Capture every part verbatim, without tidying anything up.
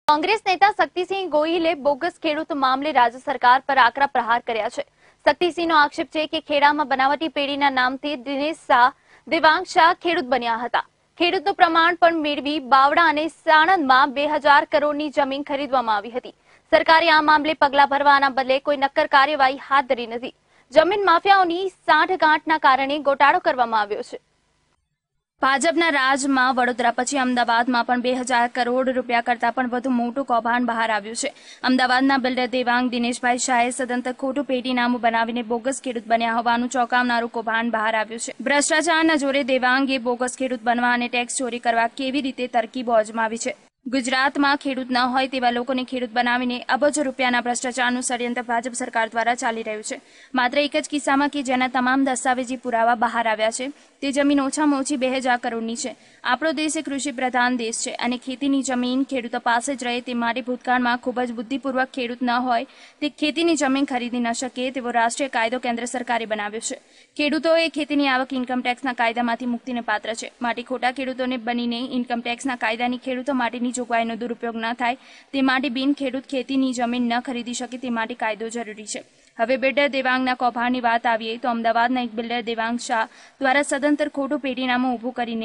કોંગ્રેસ નેતા શક્તિસિંહ ગોહિલે બોગસ ખેડૂત મામલે રાજ્ય સરકાર પર આકરા પ્રહાર કર્યા છે। શક્તિસિંહનો આક્ષેપ છે કે ખેડામાં બનાવટી પેઢીના નામથી દિનેશ શાહ, દેવાંગ શાહ ખેડૂત બન્યા હતા। ખેડૂતનું પ્રમાણપત્ર મેળવી બાવડા અને સાણંદમાં બે હજાર કરોડની જમીન ખરીદવામાં આવી હતી। સરકારે આ મામલે પગલાં ભરવાના બદલે કોઈ નક્કર કાર્યવાહી હાથ ધરી નથી। જમીન માફિયાઓની સાંઠગાંઠના કારણે ગોટાળો કરવામાં આવ્યો છે। ભાજપના રાજમાં વડોદરા પછી અમદાવાદમાં પણ બે હજાર કરોડ રૂપિયા કરતાં પણ વધુ મોટું કૌભાંડ બહાર આવ્યું છે। અમદાવાદના બિલ્ડર દેવાંગ દિનેશભાઈ શાહે સદંતર ખોટું પેઢીનામું બનાવીને બોગસ ખેડૂત બન્યા હોવાનું ચોંકાવનારું કૌભાંડ બહાર આવ્યું છે। ભ્રષ્ટાચારના જોરે દેવાંગે બોગસ ખેડૂત બનવા અને ટેક્સ ચોરી કરવા કેવી રીતે તરકીબો અજમાવી છે। ગુજરાતમાં ખેડૂત ન હોય તેવા લોકોને ખેડૂત બનાવીને અબજો રૂપિયાના ભ્રષ્ટાચારનું ષડયંત્ર ભાજપ સરકાર દ્વારા ચાલી રહ્યું છે। માત્ર એક જ કિસ્સામાં કે જેના તમામ દસ્તાવેજી પુરાવા બહાર આવ્યા છે તે જમીન ઓછામાં ઓછી બે હજાર કરોડની છે। આપણો દેશ એક કૃષિ પ્રધાન દેશ છે અને ખેતીની જમીન ખેડૂતો પાસે જ રહે તે માટે ભૂતકાળમાં ખૂબ જ બુદ્ધિપૂર્વક ખેડૂત ન હોય તે ખેતીની જમીન ખરીદી ન શકે તેવો રાષ્ટ્રીય કાયદો કેન્દ્ર સરકારે બનાવ્યો છે। ખેડૂતોએ ખેતીની આવક ઇન્કમ ટેક્સના કાયદામાંથી મુક્તિને પાત્ર છે, માટે ખોટા ખેડૂતોને બનીને ઇન્કમ ટેક્સના કાયદાની ખેડૂતો માટેની જોગવાઈનો દુરુપયોગ ન થાય તે માટે બિન ખેડૂત ખેતીની જમીન ન ખરીદી શકે તે માટે કાયદો જરૂરી છે। હવે બિલ્ડર દેવાંગના કૌભાંડની વાત આવીએ તો અમદાવાદના એક બિલ્ડર દેવાંગ શાહ દ્વારા સદંતર ખોટું પેઢીનામું ઊભું કરીને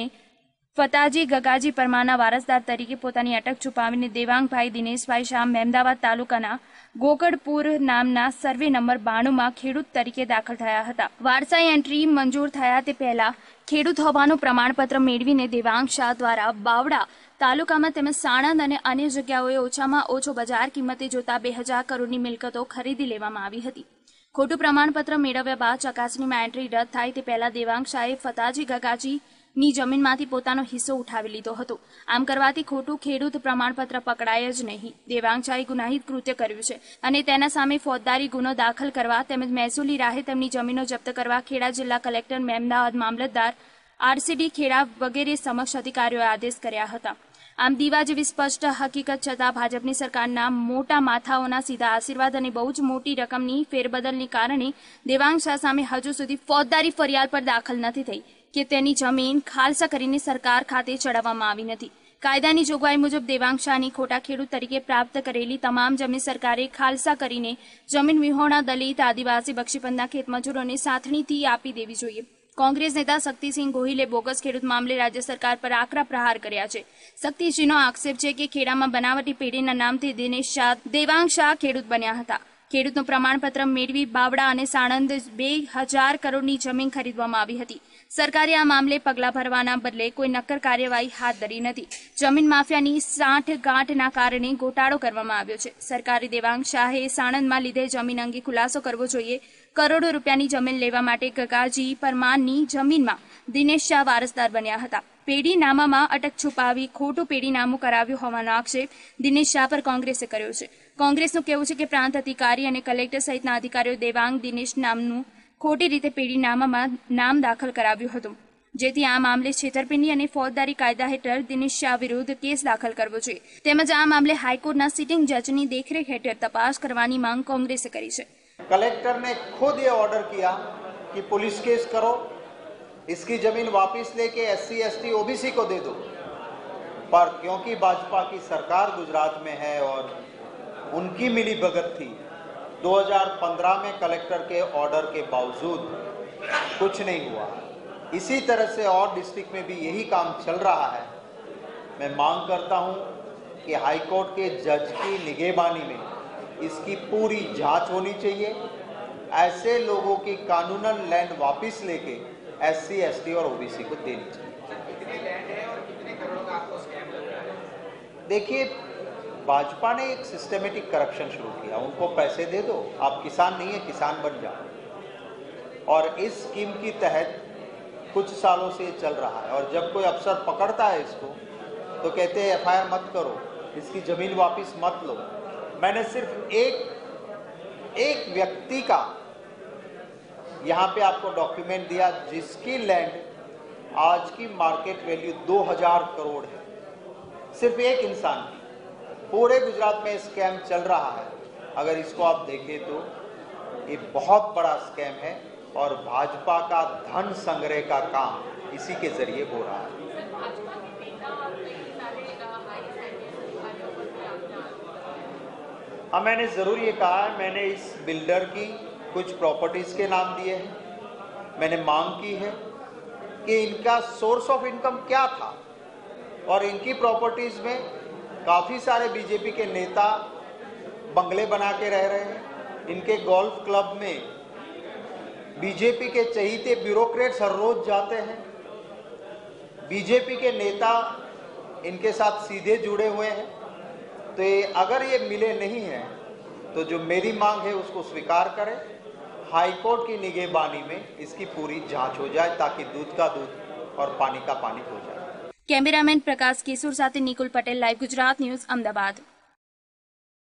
ફતાજી ગગાજી પરમારના વારસદાર તરીકે પોતાની અટક છુપાવીને દેવાંગભાઈ દિનેશભાઈ શાહ મહેમદાવાદ તાલુકાના ગોકળપુર નામના સર્વે નંબર બાણુંમાં ખેડૂત તરીકે દાખલ થયા હતા। વારસાઈ એન્ટ્રી મંજૂર થયા તે પહેલા ખેડૂત હોવાનું પ્રમાણપત્ર મેળવીને દેવાંગ શાહ દ્વારા બાવડા તાલુકામાં તેમજ સાણંદ અને અન્ય જગ્યાઓએ ઓછામાં ઓછો બજાર કિંમતે જોતા બે હજાર કરોડની મિલકતો ખરીદી લેવામાં આવી હતી। ખોટું પ્રમાણપત્ર મેળવ્યા બાદ ચકાસણીમાં એન્ટ્રી રદ થાય તે પહેલા દેવાંગ શાહે ફતાજી ગગાજીની જમીનમાંથી પોતાનો હિસ્સો ઉઠાવી લીધો હતો। આમ કરવાથી ખોટું ખેડૂત પ્રમાણપત્ર પકડાય જ નહીં। દેવાંગ શાહે ગુનાહિત કૃત્ય કર્યું છે અને તેના સામે ફોજદારી ગુનો દાખલ કરવા તેમજ મહેસૂલી રાહે તેમની જમીનો જપ્ત કરવા ખેડા જિલ્લા કલેક્ટર મહેમદાવાદ મામલતદાર આરસીડી ખેડા વગેરે સમક્ષ અધિકારીઓએ આદેશ કર્યા હતા। આમ દીવા જેવી સ્પષ્ટ હકીકત છતાં ભાજપની સરકારના મોટા માથાઓના સીધા આશીર્વાદ અને બહુ જ મોટી રકમની ફેરબદલની કારણે દેવાંગ શાહ સામે હજુ સુધી ફોજદારી ફરિયાદ પર દાખલ નથી થઈ કે તેની જમીન ખાલસા કરીને સરકાર ખાતે ચડાવવામાં આવી નથી। કાયદાની જોગવાઈ મુજબ દેવાંગ શાહની ખોટા ખેડૂત તરીકે પ્રાપ્ત કરેલી તમામ જમીન સરકારે ખાલસા કરીને જમીન વિહોણા દલિત આદિવાસી બક્ષીપંથના ખેતમજૂરોને સાથણીથી આપી દેવી જોઈએ। કોંગ્રેસ નેતા શક્તિસિંહ ગોહિલે બોગસ ખેડૂત મામલે રાજ્ય સરકાર પર આકરા પ્રહાર કર્યા છે। શક્તિસિંહનો આક્ષેપ છે કે ખેડામાં બનાવટી પેઢીના નામથી દિનેશ શાહ, દેવાંગ શાહ ખેડૂત બન્યા હતા। ખેડૂતનું પ્રમાણપત્ર મેળવી બાવડા અને સાણંદ બે હજાર કરોડની જમીન ખરીદવામાં આવી હતી। સરકારે આ મામલે પગલાં ભરવાના બદલે કોઈ નક્કર કાર્યવાહી હાથ ધરી નથી। જમીન માફિયાની સાંઠગાંઠના કારણે ગોટાળો કરવામાં આવ્યો છે। સરકારે દેવાંગ શાહે સાણંદમાં લીધેલ જમીન અંગે ખુલાસો કરવો જોઈએ। કરોડો રૂપિયાની જમીન લેવા માટે ગગાજી પરમારની જમીનમાં દિનેશ શાહ વારસદાર બન્યા હતા। પેઢીનામામાં અટક છુપાવી ખોટું પેઢીનામું કરાવ્યું હોવાનો આક્ષેપ દિનેશ શાહ પર કોંગ્રેસે કર્યો છે। કોંગ્રેસનું કહેવું છે કે પ્રાંત અધિકારી અને કલેક્ટર સહિતના અધિકારીઓ દેવાંગ દિનેશ નામનું ખોટી રીતે પેઢીનામામાં નામ દાખલ કરાવ્યું હતું, જેથી આ મામલે છેતરપિંડી અને ફોજદારી કાયદા હેઠળ દિનેશ શાહ વિરુદ્ધ કેસ દાખલ કરવો જોઈએ તેમજ આ મામલે હાઈકોર્ટના સિટિંગ જજની દેખરેખ હેઠળ તપાસ કરવાની માંગ કોંગ્રેસે કરી છે। कलेक्टर ने खुद ये ऑर्डर किया कि पुलिस केस करो, इसकी जमीन वापस लेके एससी एसटी ओबीसी को दे दो, पर क्योंकि भाजपा की सरकार गुजरात में है और उनकी मिली भगत थी, दो हज़ार पंद्रह में कलेक्टर के ऑर्डर के बावजूद कुछ नहीं हुआ। इसी तरह से और डिस्ट्रिक्ट में भी यही काम चल रहा है। मैं मांग करता हूं कि हाईकोर्ट के जज की निगहबानी में इसकी पूरी जांच होनी चाहिए। ऐसे लोगों की कानूनन लैंड वापस लेके एससी एसटी और ओबीसी को देनी चाहिए। कितनी लैंड है और कितने करोड़ का आपको स्कैम लग रहा है? देखिए, भाजपा ने एक सिस्टमेटिक करप्शन शुरू किया। उनको पैसे दे दो, आप किसान नहीं है किसान बन जाओ, और इस स्कीम की तहत कुछ सालों से चल रहा है। और जब कोई अफसर पकड़ता है इसको तो कहते हैं एफ आई आर मत करो, इसकी जमीन वापस मत लो। मैंने सिर्फ एक एक व्यक्ति का यहाँ पे आपको डॉक्यूमेंट दिया जिसकी लैंड आज की मार्केट वैल्यू दो हज़ार करोड़ है, सिर्फ एक इंसान की। पूरे गुजरात में स्कैम चल रहा है। अगर इसको आप देखें तो ये बहुत बड़ा स्कैम है और भाजपा का धन संग्रह का काम इसी के जरिए हो रहा है। हाँ, मैंने ज़रूर ये कहा है, मैंने इस बिल्डर की कुछ प्रॉपर्टीज़ के नाम दिए हैं। मैंने मांग की है कि इनका सोर्स ऑफ इनकम क्या था, और इनकी प्रॉपर्टीज़ में काफ़ी सारे बीजेपी के नेता बंगले बना के रह रहे हैं। इनके गोल्फ क्लब में बीजेपी के चहीते ब्यूरोक्रेट्स हर रोज जाते हैं। बीजेपी के नेता इनके साथ सीधे जुड़े हुए हैं। तो ये अगर ये मिले नहीं हैं तो जो मेरी मांग है उसको स्वीकार करें, हाईकोर्ट की निगहबानी में इसकी पूरी जांच हो जाए ताकि दूध का दूध और पानी का पानी हो जाए। કેમેરામેન પ્રકાશ કેસુર સાથે નિકુલ પટેલ, લાઈવ ગુજરાત ન્યૂઝ, અમદાવાદ।